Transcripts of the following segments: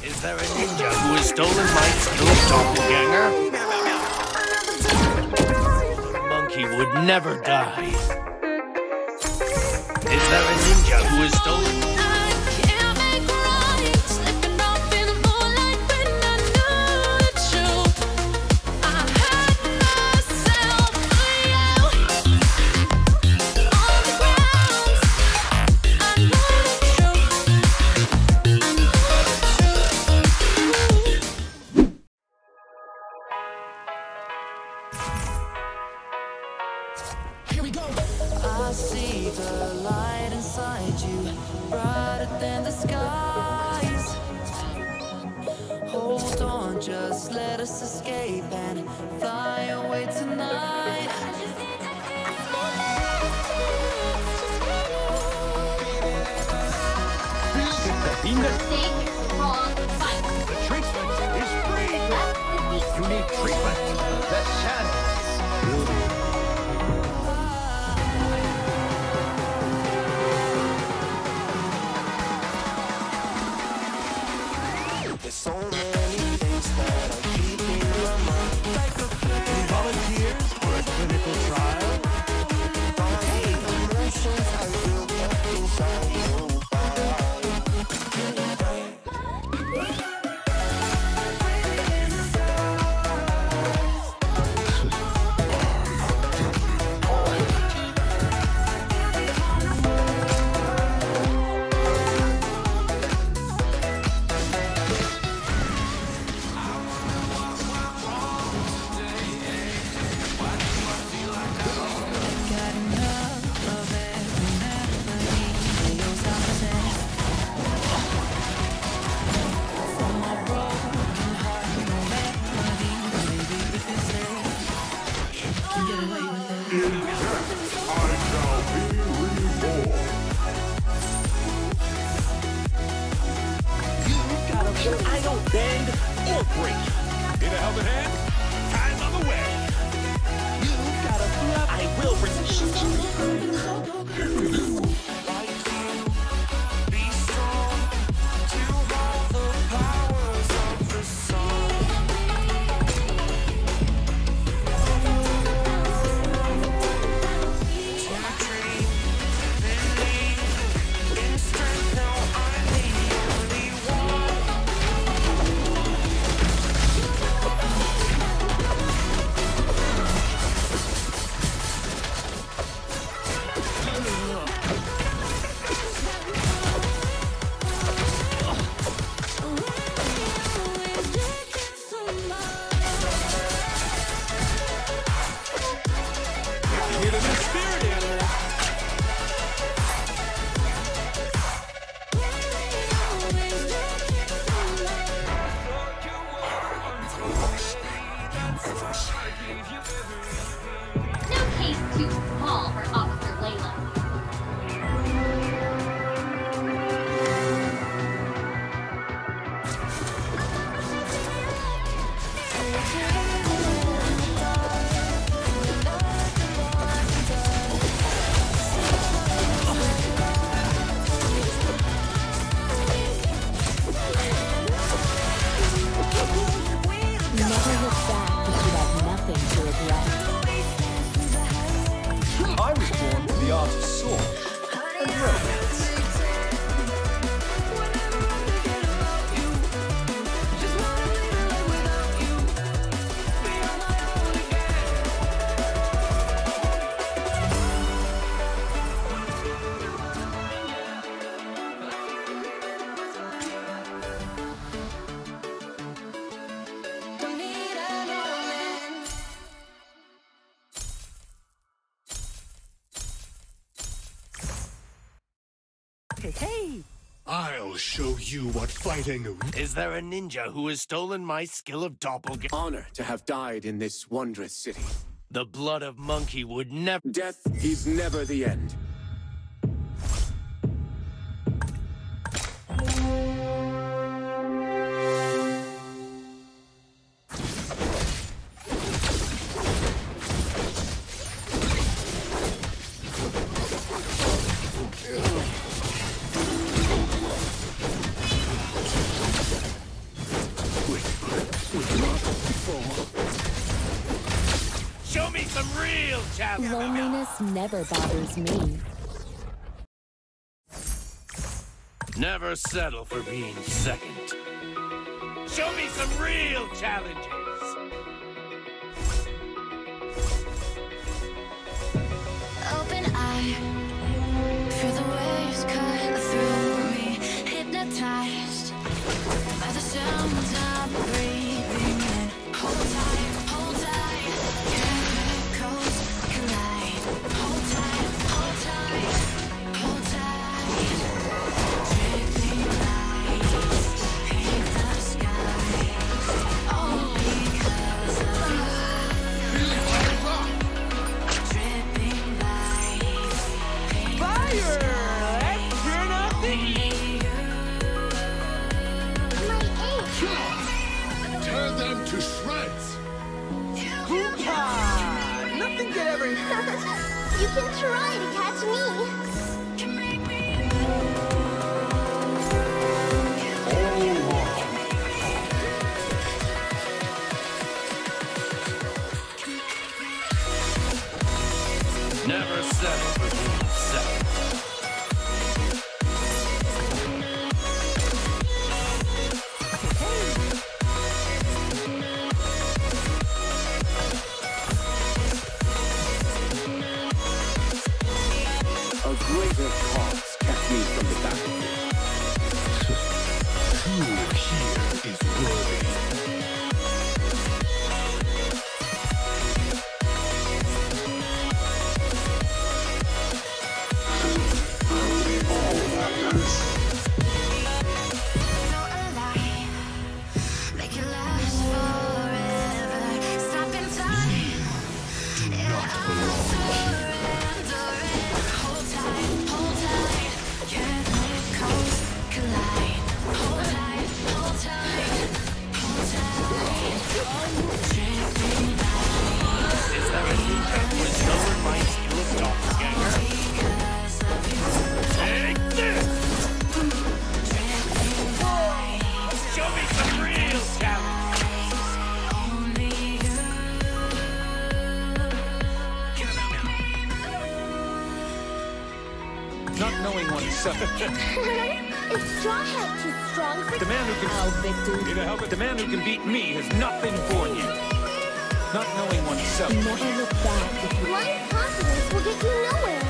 Is there a ninja who has stolen my skill of doppelganger? Monkey would never die. Is there a ninja who has stolen... I see the light inside you, brighter than the skies. Hold on, just let us escape and fly away tonight. Mistake, wrong, fight. The treatment is free! You need treatment. The shadows. There's so many things that I'm keeping in my mind. Any volunteers for a clinical trial? Hey, emotions I built up inside you. I don't bend or break. Need a helping hand? Time's on the way. You gotta bluff. I will resist. Be strong to hold the powers of the soul. To dream, believe in strength. Now I'm the only one. Need a new spirit animal. No case too small for Officer Layla. Never look back if you have nothing to regret. I was born with the art of sword and romance. Hey! I'll show you what fighting... Is there a ninja who has stolen my skill of doppelganger? Honor to have died in this wondrous city. The blood of Monkey would never... Death is never the end. Show me some real challenge. Loneliness never bothers me. Never settle for being second. Show me some real challenges. Open eye, feel the waves cut through me, hypnotized by the sounds I'm breathing in. Hold tight, chemicals collide. Hold tight, hold tight, hold tight. Dripping lights paint the skies, all because of you. Dripping lights paint the skies, only you. Tear them to shreds! Nothing could ever... You can try to catch me. Can make me Never settle for being second. A greater cause kept me from the battlefield. Who here is worthy? not alive. Make it last forever. Stop in time. Yeah, I'm surrendering. Hold tight, hold tight. Chemicals collide. Hold tight, hold tight, hold tight. Dripping lights Is there a new with Silver Mike's Skill of Doppelganger? because of you. Take this! Dripping lights, Show me some real challenge. only you. Not knowing oneself. Is Straw Hat too strong for The man who can... Ow, Victor. The man who can beat me has not been born yet. Not knowing oneself. Never look back if you... blind confidence will get you nowhere.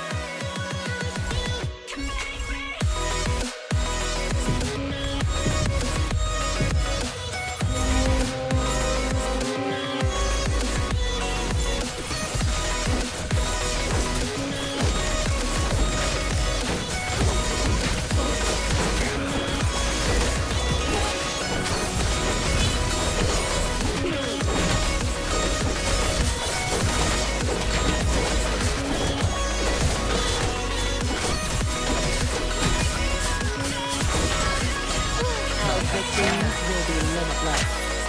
Our victories will be limitless.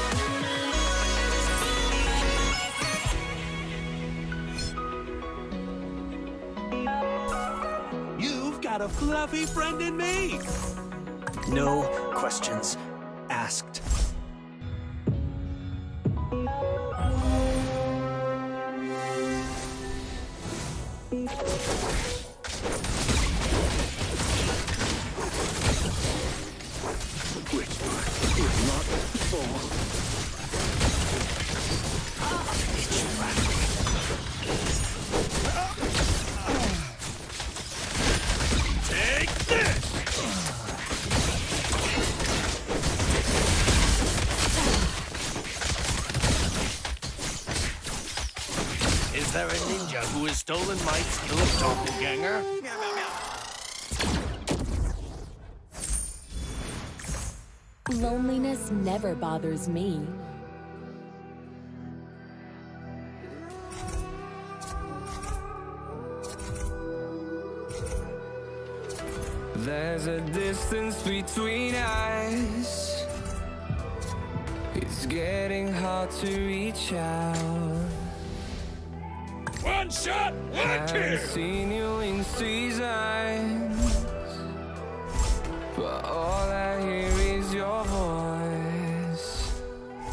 You've got a fluffy friend in me. No questions asked. Which is not for... Take this! Is there a ninja who has stolen my skill of doppelganger? Loneliness never bothers me. There's a distance between us. It's getting hard to reach out. One shot, one Haven't kill! seen you in seasons, but all I hear is your voice.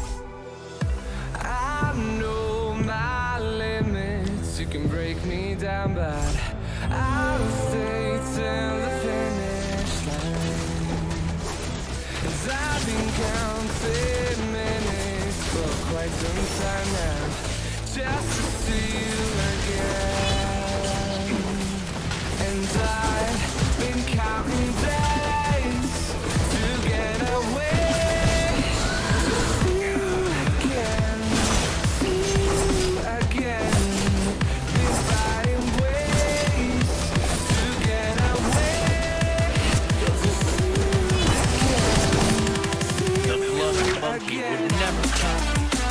counted minutes for quite some time now, just to see you again. And I've been counting days to get away, to see you again, see you again. Been finding ways to get away, to see you again. The blood monkey would never come.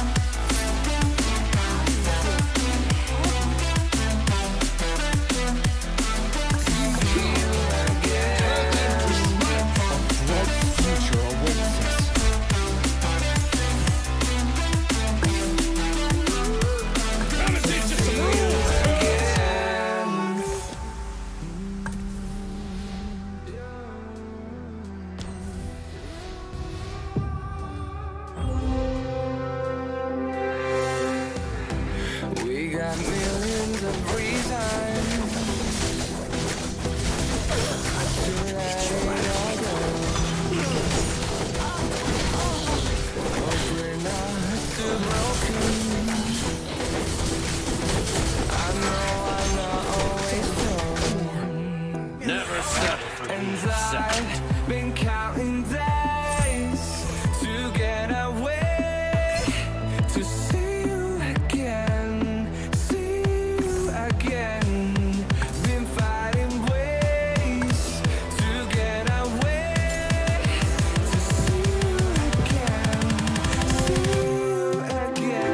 We got millions of reasons to let it all go. But we're not too broken. I know I'm not always strong. Never settle for And being second. I've been counting days to get away, to see you again, see you again. Been fighting ways to get away, to see you again, see you again.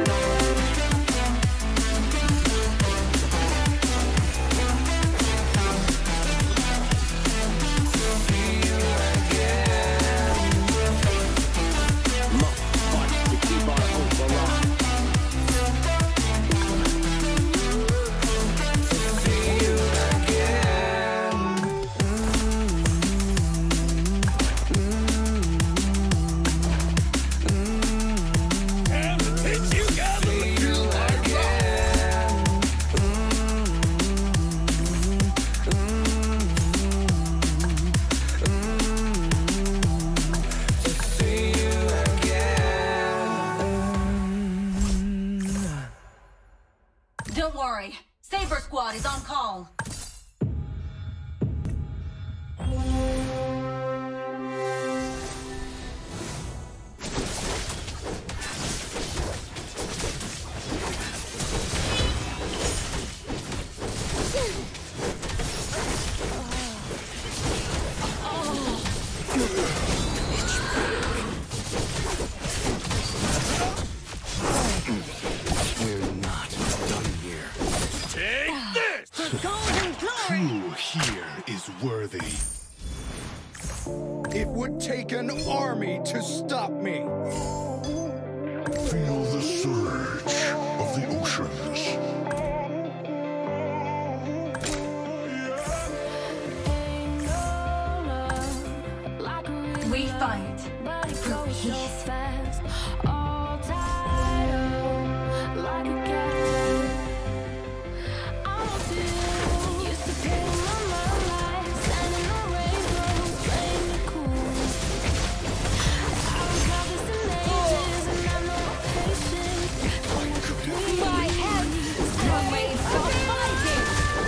Don't worry, Saber Squad is on call. We're not done here. Take this! Who here is worthy? It would take an army to stop me. Feel the surge of the oceans. We fight for peace. My head! Runway, stop fighting!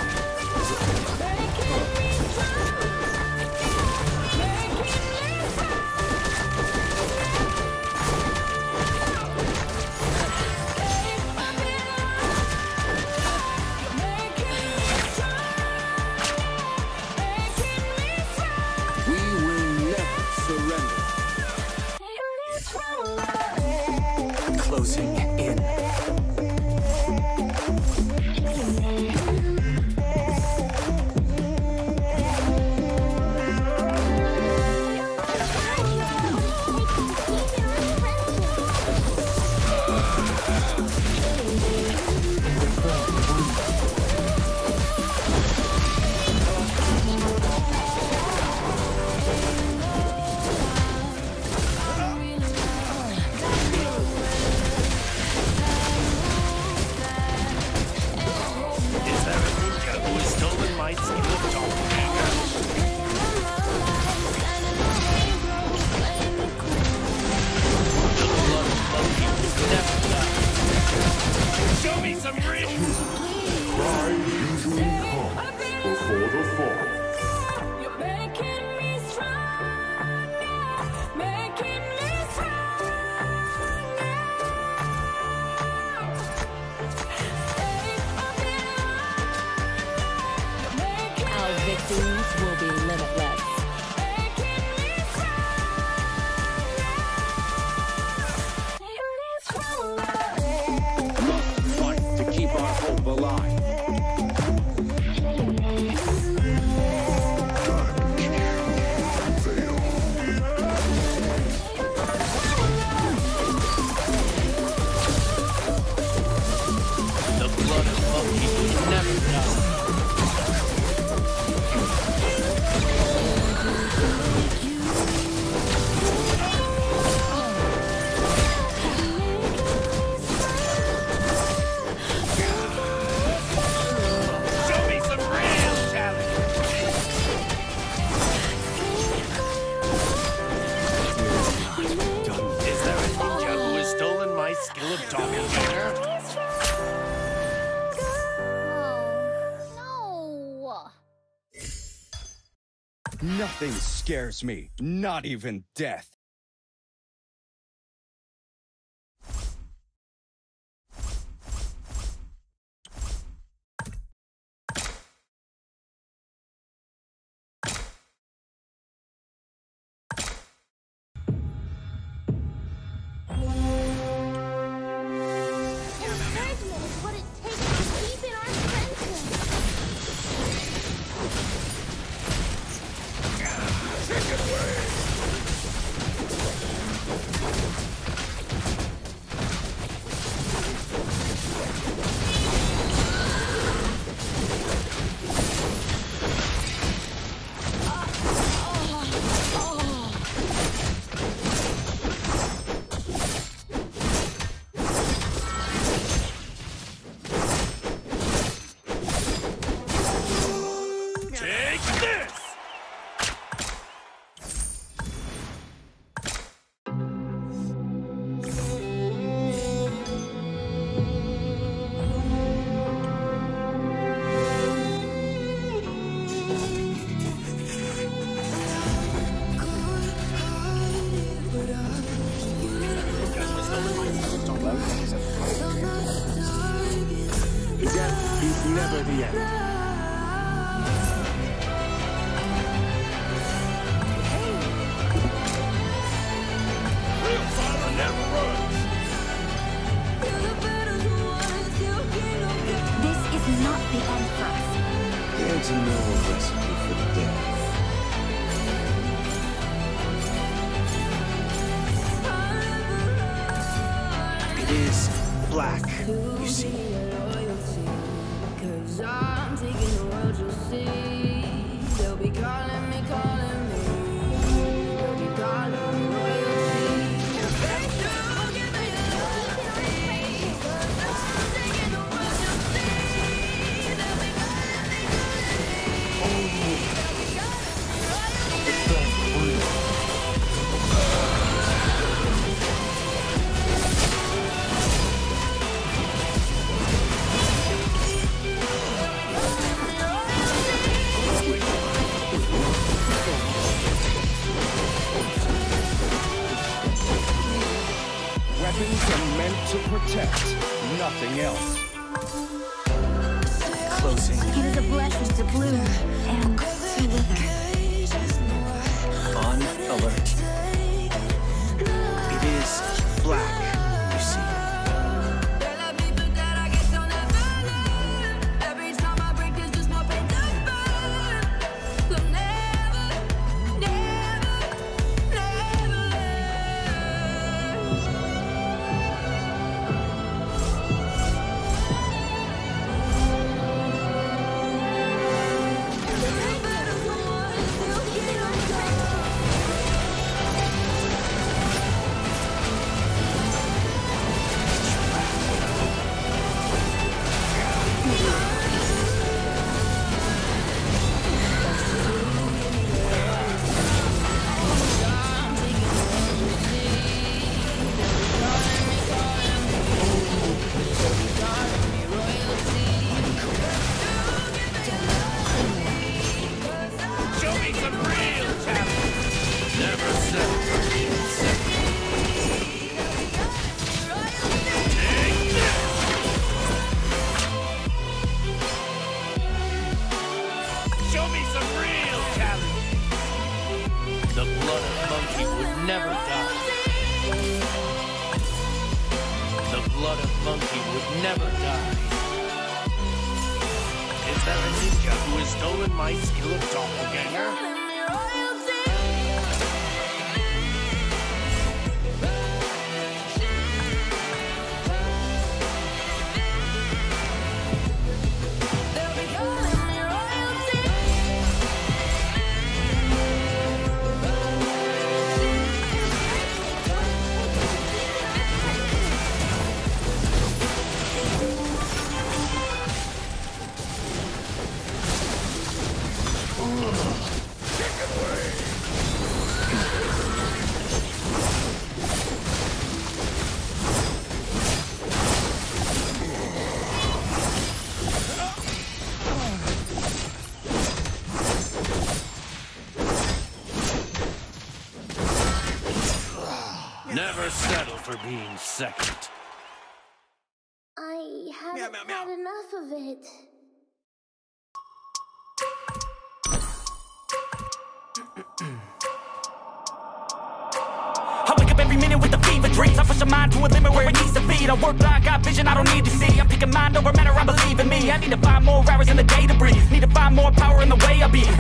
We will never surrender. Closing in. skill of doppelganger. Oh, no. Nothing scares me, not even death. Encouragement is what it takes to keep in our friendship. Take this! Death is never the end. Real fire never runs! This is not the end for us. There's no recipe for death. It is black, you see. Cause I'm taking the world, you'll see. They'll be calling me, calling me. They'll be calling me royalty. Don't give me the loyalty. Cause I'm taking the world, you'll see. They'll be calling me, calling me. They'll be calling me royalty. Weapons are meant to protect, nothing else. Closing. It is a blessing to bloom and to wither. On alert. It is black, you see. There are people that I guess I'll never learn. Every time I break, there's just more pain to burn. So never, never, never Show me some real talent! Never settle for being second. Take this! Show me some real talent! The blood of monkey would never die. The blood of monkey would never die. Is there a ninja who has stolen my skill of doppelganger? Never settle for being second. I haven't had enough of it. I wake up every minute with the fever dreams. I push my mind to a limit where it needs to be. I work blind, got vision I don't need to see. I'm picking mind over matter, I believe in me. I need to find more hours in the day to breathe. Need to find more power in the way I be.